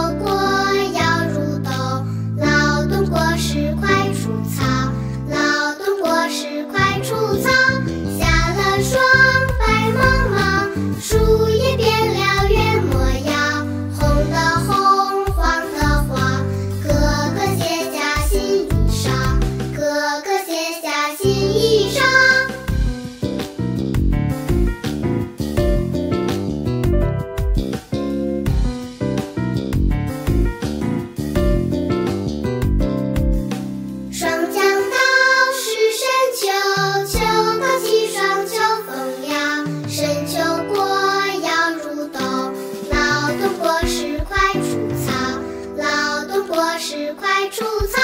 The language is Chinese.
过要入冬，劳动过时快除草，劳动过时快除草。下了霜，白茫茫，树叶变了原模样，红的红，黄的黄，个个卸下新衣裳，个个卸下新衣裳。霜降到是深秋，秋到气爽秋风凉，深秋过要入冬，劳动过时快除草，劳动过时快除草。